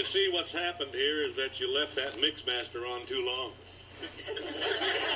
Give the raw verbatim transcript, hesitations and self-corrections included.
see, what's happened here is that you left that mix master on too long.